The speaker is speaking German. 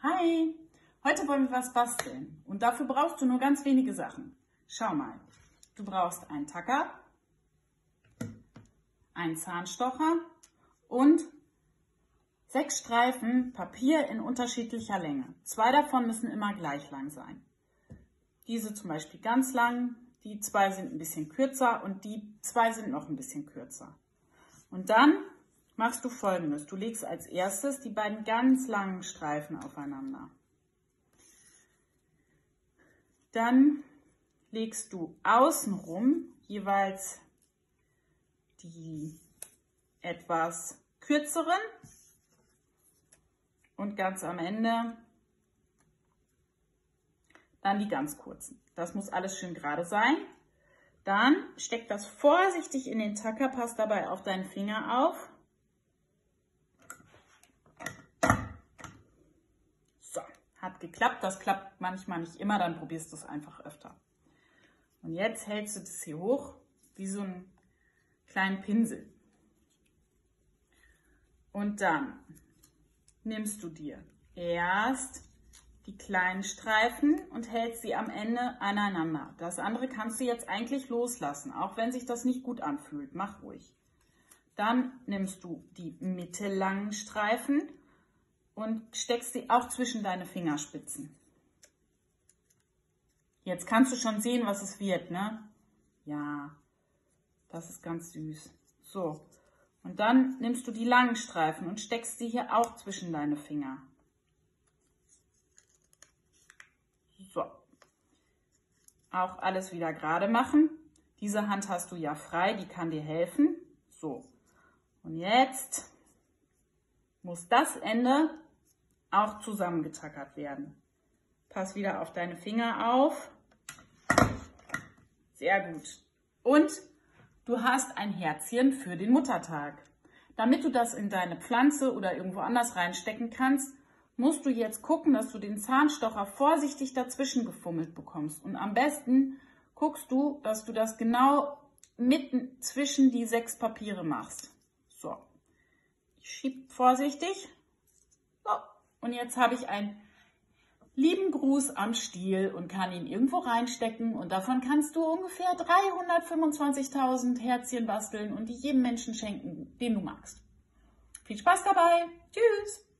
Hi, heute wollen wir was basteln und dafür brauchst du nur ganz wenige Sachen. Schau mal, du brauchst einen Tacker, einen Zahnstocher und 6 Streifen Papier in unterschiedlicher Länge. 2 davon müssen immer gleich lang sein. Diese zum Beispiel ganz lang, die 2 sind ein bisschen kürzer und die 2 sind noch ein bisschen kürzer. Und dann machst du Folgendes. Du legst als erstes die beiden ganz langen Streifen aufeinander. Dann legst du außenrum jeweils die etwas kürzeren und ganz am Ende dann die ganz kurzen. Das muss alles schön gerade sein. Dann steck das vorsichtig in den Tacker, pass dabei auf deinen Finger auf. So, hat geklappt. Das klappt manchmal nicht immer, dann probierst du es einfach öfter. Und jetzt hältst du das hier hoch wie so einen kleinen Pinsel. Und dann nimmst du dir erst die kleinen Streifen und hältst sie am Ende aneinander. Das andere kannst du jetzt eigentlich loslassen, auch wenn sich das nicht gut anfühlt. Mach ruhig. Dann nimmst du die mittellangen Streifen und steckst sie auch zwischen deine Fingerspitzen. Jetzt kannst du schon sehen, was es wird, ne? Ja, das ist ganz süß. So, und dann nimmst du die langen Streifen und steckst sie hier auch zwischen deine Finger. So, auch alles wieder gerade machen. Diese Hand hast du ja frei, die kann dir helfen. So, und jetzt muss das Ende auch zusammengetackert werden. Pass wieder auf deine Finger auf. Sehr gut. Und du hast ein Herzchen für den Muttertag. Damit du das in deine Pflanze oder irgendwo anders reinstecken kannst, musst du jetzt gucken, dass du den Zahnstocher vorsichtig dazwischen gefummelt bekommst. Und am besten guckst du, dass du das genau mitten zwischen die 6 Papiere machst. So, ich schiebe vorsichtig. So, und jetzt habe ich einen lieben Gruß am Stiel und kann ihn irgendwo reinstecken. Und davon kannst du ungefähr 325.000 Herzchen basteln und die jedem Menschen schenken, den du magst. Viel Spaß dabei. Tschüss.